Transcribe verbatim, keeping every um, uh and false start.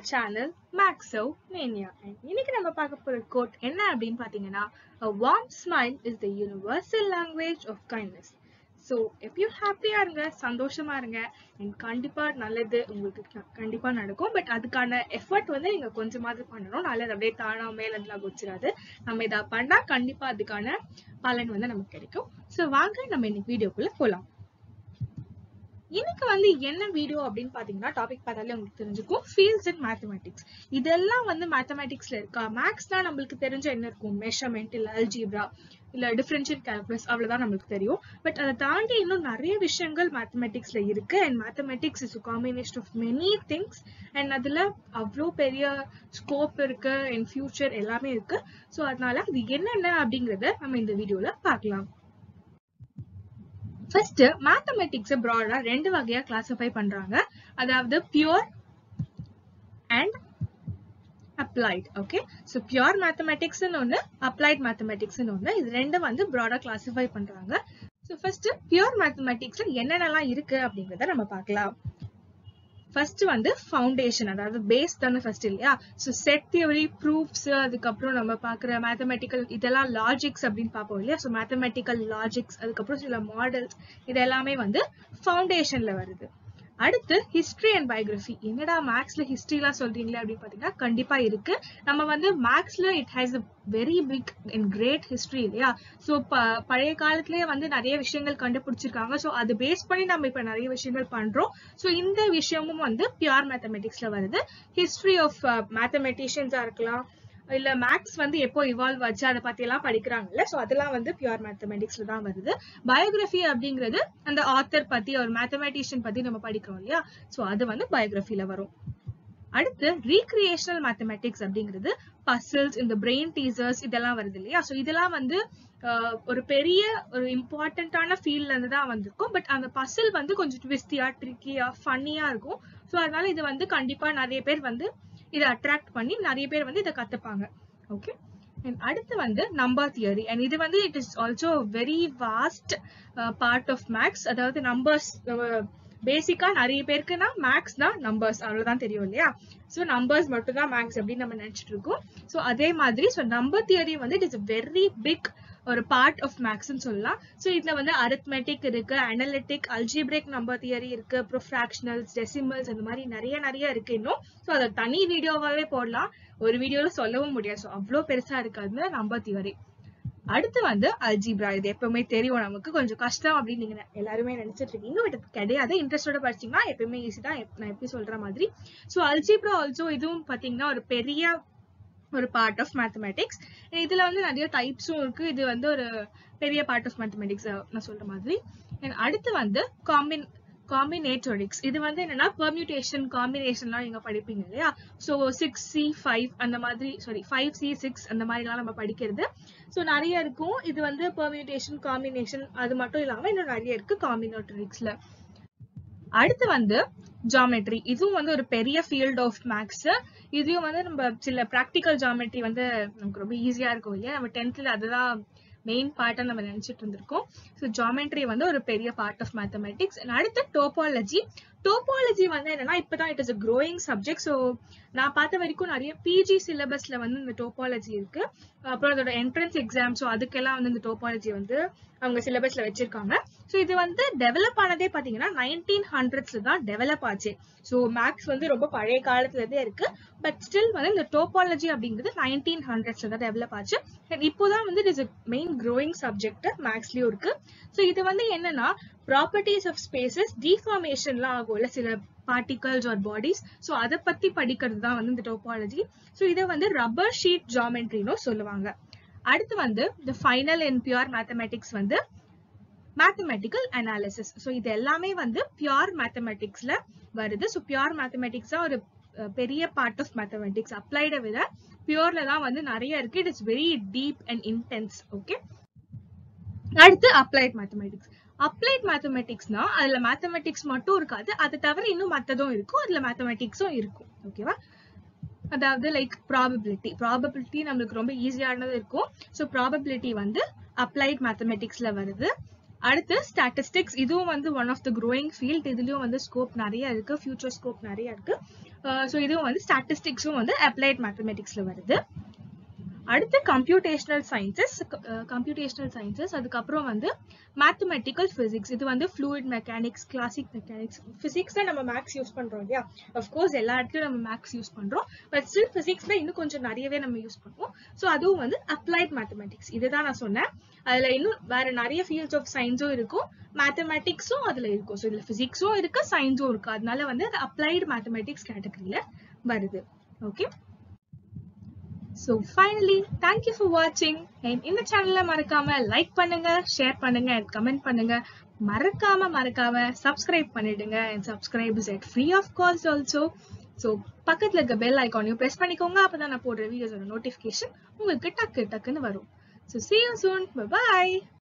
channel Maxo Mania. And இன்னைக்கு நம்ம பார்க்க போற quote என்ன அப்படின்னு பாத்தீங்கன்னா, a warm smile is the universal language of kindness. So if you happy-ஆ இருங்க, சந்தோஷமா இருங்க, and கண்டிப்பா நல்லது உங்களுக்கு கண்டிப்பா நடக்கும். பட் அதுக்கான எஃபர்ட் வந்து நீங்க கொஞ்சமாவது பண்ணணும். நல்லது அப்படியே தானா மேல இருந்து குச்சிராது. நம்ம இத பண்ணா கண்டிப்பா அதுக்கான பலன் வந்து நமக்கு கிடைக்கும். So வாங்க நம்ம இன்னைக்கு வீடியோக்குள்ள போலாம். இன்னைக்கு வந்து என்ன வீடியோ அப்படின்னு பாத்தீங்கன்னா, டாபிக் பார்த்தாலே உங்களுக்கு தெரிஞ்சுக்கும், ஃபீல்ட்ஸ் இன் மேத்தமேட்டிக்ஸ். இதெல்லாம் வந்து மேத்தமேட்டிக்ஸ்ல இருக்கா? மேக்ஸ்னா நம்மளுக்கு தெரிஞ்ச என்ன இருக்கும்? மெஷர்மெண்ட், இல்ல அல்ஜீப்ரா, இல்ல டிஃபரன்ஷியல் கால்குலஸ், அவ்வளவுதான் நம்மளுக்கு தெரியும். பட் அதை தாண்டி இன்னும் நிறைய விஷயங்கள் மேத்தமேட்டிக்ஸ்ல இருக்கு. And mathematics is combination of many things. And அதுல அவ்வளோ பெரிய ஸ்கோப் இருக்கு, அண்ட் ஃபியூச்சர் எல்லாமே இருக்கு. ஸோ அதனால அது என்னென்ன அப்படிங்கறத நம்ம இந்த வீடியோல பார்க்கலாம். ஃபர்ஸ்ட் மேத்தமேட்டிக்ஸ் ப்ராடா ரெண்டு வகையா கிளாசிஃபை பண்றாங்க. அதாவது pure and applied. Okay, so pure mathematics ஒன்னு, அப்ளைட் மேத்தமேட்டிக்ஸ் ஒன்னு. இது ரெண்டும் வந்து ப்ராடா கிளாசிஃபை பண்றாங்க. சோ ஃபர்ஸ்ட் பியூர் மேத்தமேட்டிக்ஸ்ல என்னென்னலாம் இருக்கு அப்படிங்கறத நம்ம பார்க்கலாம். ஃபர்ஸ்ட் வந்து ஃபவுண்டேஷன், அதாவது பேஸ் தானே ஃபர்ஸ்ட் இல்லையா? ஸோ செட் தியரி, ப்ரூஃப்ஸ், அதுக்கப்புறம் நம்ம பார்க்குற மேத்தமெட்டிக்கல் இதெல்லாம் லாஜிக்ஸ் அப்படின்னு பார்ப்போம் இல்லையா? ஸோ மேத்தமெட்டிக்கல் லாஜிக்ஸ், அதுக்கப்புறம் சில மாடல்ஸ், இது எல்லாமே வந்து ஃபவுண்டேஷன்ல வருது. அடுத்து ஹிஸ்டரி அண்ட் பயோகிராஃபி. என்னடா மேக்ஸ்ல ஹிஸ்டரிலாம் சொல்றீங்களே அப்படின்னு பாத்தீங்கன்னா, கண்டிப்பா இருக்கு. நம்ம வந்து மேக்ஸ்ல it has a very big and great history இல்லையா? ஸோ பழைய காலத்திலேயே வந்து நிறைய விஷயங்கள் கண்டுபிடிச்சிருக்காங்க. ஸோ அது பேஸ் பண்ணி நம்ம இப்ப நிறைய விஷயங்கள் பண்றோம். ஸோ இந்த விஷயமும் வந்து பியூர் மேத்தமெட்டிக்ஸ்ல வருது. ஹிஸ்டரி ஆஃப் மேத்தமெட்டிஷியன்ஸா இருக்கலாம், இல்ல மேக்ஸ் வந்து எப்போ இவால்வ் ஆச்சு அதை பத்தி எல்லாம் படிக்கிறாங்கல்ல, சோ அதெல்லாம் வந்து பியூர் மேத்தமெட்டிக்ஸ்ல தான் வருது. பயோகிராஃபி அப்படிங்கிறது அந்த ஆத்தர் பத்தி, ஒரு மேத்தமெட்டிஷியன் பத்தி நம்ம படிக்கிறோம் இல்லையா? சோ அது வந்து பயோகிராஃபில வரும். அடுத்து ரீக்ரியேஷனல் மேத்தமெட்டிக்ஸ் அப்படிங்கிறது பசில்ஸ், இந்த பிரெயின் டீசர்ஸ் இதெல்லாம் வருது இல்லையா? சோ இதெல்லாம் வந்து ஒரு பெரிய ஒரு இம்பார்ட்டன்டான ஃபீல்ட்ல இருந்து தான் வந்திருக்கும். பட் அந்த பசில் வந்து கொஞ்சம் ட்விஸ்டியா, ட்ரிக்கியா, ஃபன்னியா இருக்கும். சோ அதனால இது வந்து கண்டிப்பா நிறைய பேர் வந்து இதை அட்ராக்ட் பண்ணி நிறைய பேர் வந்து இதை கத்துப்பாங்க. ஓகே, அடுத்து வந்து நம்பர் தியரி. அண்ட் இது வந்து it is also very vast part of maths. அதாவது நம்பர்ஸ் பேசிக்கா நிறைய பேருக்குன்னா மேக்ஸ் தான் நம்பர்ஸ், அவ்வளவுதான் தெரியும் இல்லையா? ஸோ நம்பர்ஸ் மட்டும் தான் மேக்ஸ் அப்படின்னு நம்ம நினைச்சிட்டு இருக்கோம். ஸோ அதே மாதிரி ஸோ நம்பர் தியரி வந்து இட் இஸ் வெரி பிக் ஒரு பார்ட் ஆஃப் மேக்ஸ்ன்னு சொல்லலாம். ஸோ இதுல வந்து அரித்மெட்டிக் இருக்கு, அனலிட்டிக், அல்ஜிப்ரிக் நம்பர் தியரி இருக்கு, அப்புறம் ஃபிராக்ஷனல்ஸ், டெசிமல்ஸ், அந்த மாதிரி நிறைய நிறைய இருக்கு இன்னும். ஸோ அதை தனி வீடியோவாவே போடலாம், ஒரு வீடியோல சொல்லவும் முடியாது. ஸோ அவ்வளோ பெருசா இருக்காது நம்பர் தியரி. அடுத்து வந்து அல்ஜிப்ரா. இது எப்பவுமே தெரியும் நமக்கு, கொஞ்சம் கஷ்டம் அப்படின்னு நீங்க எல்லாருமே நினைச்சிட்டு இருக்கீங்க. பட் இது கிடையாது. இன்ட்ரெஸ்டோட படிச்சீங்கன்னா எப்பவுமே ஈஸி தான், நான் எப்படி சொல்ற மாதிரி. ஸோ அல்ஜிப்ரா ஆல்சோ இதுவும் பாத்தீங்கன்னா ஒரு பெரிய ஒரு பார்ட் ஆஃப் மேத்தமேட்டிக்ஸ். இதுல வந்து நிறைய டைப்ஸும் இருக்கு. இது வந்து ஒரு பெரிய பார்ட் ஆஃப் மேத்தமேட்டிக்ஸ் நான் சொல்ற மாதிரி. அடுத்து வந்து காம்பின் காம்பினேட்டரிக்ஸ். இது வந்து என்னன்னா பெர்மியூட்டேஷன், காம்பினேஷன்லாம் நீங்க படிப்பீங்க இல்லையா? ஸோ சிக்ஸ் சி ஃபைவ் அந்த மாதிரி, சாரி ஃபைவ் சி சிக்ஸ் அந்த மாதிரிலாம் நம்ம படிக்கிறது. ஸோ நிறைய இருக்கும். இது வந்து பெர்மியூட்டேஷன், காம்பினேஷன், அது மட்டும் இல்லாம இன்னும் நிறைய இருக்கு காம்பினேட்டரிக்ஸ்ல. அடுத்து வந்து ஜியோமெட்ரி. இதுவும் வந்து ஒரு பெரிய ஃபீல்ட் ஆஃப் மேக்ஸ். இதையும் வந்து நம்ம சில பிராக்டிக்கல் ஜியோமெட்ரி வந்து நமக்கு ரொம்ப ஈஸியா இருக்கும் இல்லையா? நம்ம டென்த்ல அதுதான் மெயின் பார்ட்டா நம்ம நினைச்சிட்டு இருந்திருக்கோம். ஸோ ஜியோமெட்ரி வந்து ஒரு பெரிய பார்ட் ஆஃப் மேத்தமெட்டிக்ஸ். அடுத்து டோபாலஜி. டோபாலஜி வந்து என்னன்னா இப்பதான் it is a growing subject. So நான் பார்த்த வரைக்கும் நிறைய பிஜி சிலபஸ்ல வந்து இந்த டோபாலஜி இருக்கு. அப்புறம் அதோட என்ட்ரன்ஸ் எக்ஸாம், ஸோ அதுக்கெல்லாம் வந்து இந்த டோபாலஜி வந்து அவங்க சிலபஸ்ல வச்சிருக்காங்க. ஸோ இது வந்து டெவலப் ஆனதே பாத்தீங்கன்னா நைன்டீன் ஹண்ட்ரட்ஸ்ல தான் டெவலப் ஆச்சு. ஸோ மேக்ஸ் வந்து ரொம்ப பழைய காலத்துல இருந்தே இருக்கு. பட் ஸ்டில் வந்து இந்த டோபாலஜி அப்படிங்கிறது நைன்டீன் ஹண்ட்ரட்ஸ்ல தான் டெவலப் ஆச்சு. இப்போதான் வந்து it is growing growing subject மேக்ஸ்லயும் இருக்கு. ஸோ இது வந்து என்னன்னா ப்ராப்பர்ட்டிஸ் ஆஃப் ஸ்பேசஸ், டிஃபார்மேஷன்லாம் ஆகும்ல சில பார்ட்டிகல்ஸ் ஆர் பாடிஸ். ஸோ அதை பத்தி படிக்கிறது தான் வந்து இந்த டோபாலஜி. ஸோ இதை வந்து ரப்பர் ஷீட் ஜியோமெட்ரின்னு சொல்லுவாங்க. அடுத்து வந்து இந்த ஃபைனல் அண்ட் பியூர் மேத்தமெட்டிக்ஸ் வந்து மேத்தமெட்டிக்கல் அனாலிசிஸ். ஸோ இது எல்லாமே வந்து பியூர் மேத்தமெட்டிக்ஸ்ல வருது. ஸோ பியூர் மேத்தமெட்டிக்ஸ் தான் ஒரு பெரிய பார்ட் ஆஃப் மேத்தமெட்டிக்ஸ். அப்ளைடை விட பியூர்ல தான் வந்து நிறைய இருக்கு. It is very deep and intense. Okay, அடுத்து அப்ளைட் மேத்தமெட்டிக்ஸ். அப்ளைட் மேத்தமெட்டிக்ஸ்னா அதுல மேத்தமெட்டிக்ஸ் மட்டும் இருக்காது, அதை தவிர இன்னும் மத்ததும் இருக்கும், அதுல மேத்தமெட்டிக்ஸும் இருக்கும். ஓகேவா? அதாவது லைக் ப்ராபபிலிட்டி. ப்ராபபிலிட்டி நம்மளுக்கு ரொம்ப ஈஸியானது இருக்கும். ஸோ ப்ராபபிலிட்டி வந்து அப்ளைட் மேத்தமெட்டிக்ஸ்ல வருது. அடுத்து ஸ்டாட்டிஸ்டிக்ஸ், இதுவும் வந்து one of the growing field. இதுலயும் வந்து ஸ்கோப் நிறைய இருக்கு, ஃபியூச்சர் ஸ்கோப் நிறைய இருக்கு. ஸோ இதுவும் வந்து ஸ்டாட்டிஸ்டிக்ஸும் வந்து அப்ளைட் மேத்தமெட்டிக்ஸ்ல வருது. அடுத்து கம்ப்யூட்டேஷனல் சயின்சஸ், கம்ப்யூட்டேஷனல் சயின்சஸ் அதுக்கப்புறம் வந்து மேத்தமெட்டிக்கல் பிசிக்ஸ். இது வந்து ஃப்ளூயிட் மெக்கானிக்ஸ், கிளாசிக் மெக்கானிக்ஸ். பிசிக்ஸ்ல நம்ம மேக்ஸ் யூஸ் பண்றோம் இல்லையா, அஃப்கோர்ஸ் எல்லா இடத்துலயும் நம்ம மேக்ஸ் யூஸ் பண்றோம், பட் ஸ்டில் பிசிக்ஸ்ல இன்னும் கொஞ்சம் நிறையவே நம்ம யூஸ் பண்ணுவோம். ஸோ அதுவும் வந்து அப்ளைட் மேத்தமெட்டிக்ஸ். இதுதான் நான் சொன்னேன். அதுல இன்னும் வேற நிறைய ஃபீல்ட்ஸ் ஆஃப் சயின்ஸும் இருக்கும், மேத்தமெட்டிக்ஸும் அதுல இருக்கும். ஸோ இதுல பிசிக்ஸும் இருக்கு, சயின்ஸும் இருக்கு. அதனால வந்து அது அப்ளைட் மேத்தமெட்டிக்ஸ் கேட்டகரியில வருது. Okay, so finally thank you for watching. and இந்த சேனலை மறக்காம லைக் பண்ணுங்க, ஷேர் பண்ணுங்க and கமெண்ட் பண்ணுங்க. மறக்காம மறக்காம subscribe பண்ணிடுங்க. and subscribe is at free of cost also. so பக்கத்துல இருக்க பெல் ஐகானையும் பிரஸ் பண்ணிக்கோங்க, அப்பதான் நான் போடுற வீடியோஸோட நோட்டிபிகேஷன் உங்களுக்கு டக்கு டக்குன்னு வரும். so see you soon, bye bye.